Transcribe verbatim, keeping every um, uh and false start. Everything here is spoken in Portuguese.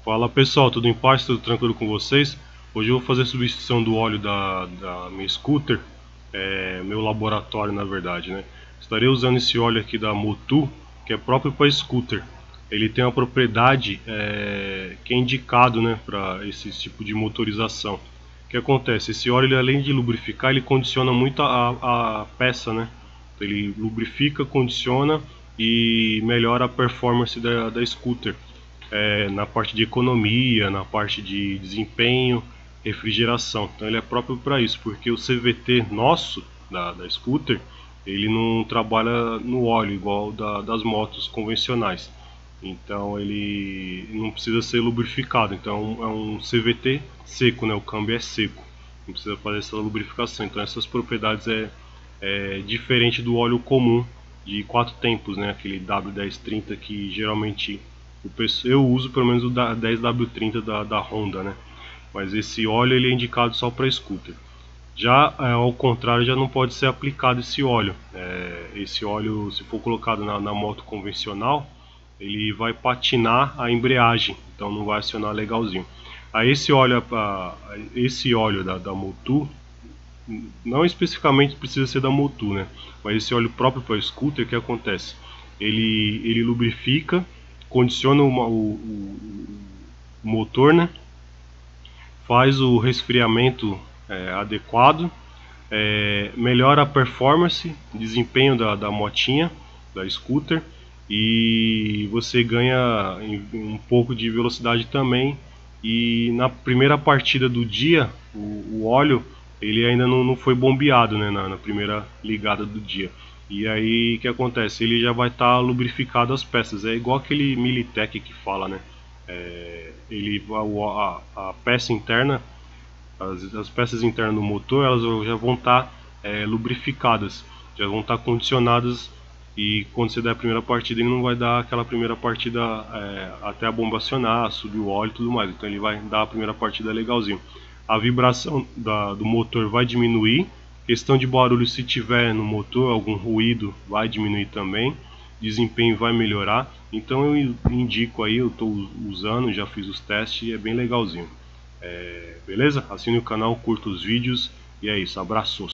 Fala pessoal, tudo em paz, tudo tranquilo com vocês? Hoje eu vou fazer a substituição do óleo da, da minha scooter, é, meu laboratório na verdade, né? Estarei usando esse óleo aqui da Motul, que é próprio para scooter. Ele tem uma propriedade é, que é indicado, né, para esse tipo de motorização. O que acontece? Esse óleo, ele, além de lubrificar, ele condiciona muito a, a peça, né? Então, ele lubrifica, condiciona e melhora a performance da, da scooter. É, na parte de economia, na parte de desempenho, refrigeração. Então ele é próprio para isso, porque o C V T nosso, da, da scooter, ele não trabalha no óleo igual da, das motos convencionais. Então ele não precisa ser lubrificado, então é um C V T seco, né? O câmbio é seco, não precisa fazer essa lubrificação. Então essas propriedades é, é diferente do óleo comum de quatro tempos, né? Aquele W dez trinta que geralmente eu uso, pelo menos o da dez W trinta da, da Honda, né? Mas esse óleo ele é indicado só para scooter. Já é, ao contrário, já não pode ser aplicado esse óleo. É, esse óleo, se for colocado na, na moto convencional, ele vai patinar a embreagem, então não vai acionar legalzinho. Aí esse óleo, esse óleo da, da Motul, não especificamente precisa ser da Motul, né? Mas esse óleo próprio para scooter, o que acontece? Ele, ele lubrifica, condiciona uma, o, o, o motor, né? Faz o resfriamento é, adequado, é, melhora a performance, desempenho da, da motinha, da scooter, e você ganha um pouco de velocidade também. E na primeira partida do dia, o, o óleo ele ainda não, não foi bombeado, né, na, na primeira ligada do dia. E aí o que acontece? Ele já vai estar tá lubrificado as peças. É igual aquele Militech que fala, né? É, ele, a, a peça interna, as, as peças internas do motor, elas já vão estar tá, é, lubrificadas, já vão estar tá condicionadas. E quando você der a primeira partida, ele não vai dar aquela primeira partida é, até a bomba acionar, subir o óleo e tudo mais. Então ele vai dar a primeira partida legalzinho. A vibração da, do motor vai diminuir. Questão de barulho, se tiver no motor algum ruído, vai diminuir também. Desempenho vai melhorar. Então eu indico aí, eu estou usando, já fiz os testes e é bem legalzinho. É, beleza? Assine o canal, curta os vídeos e é isso. Abraços!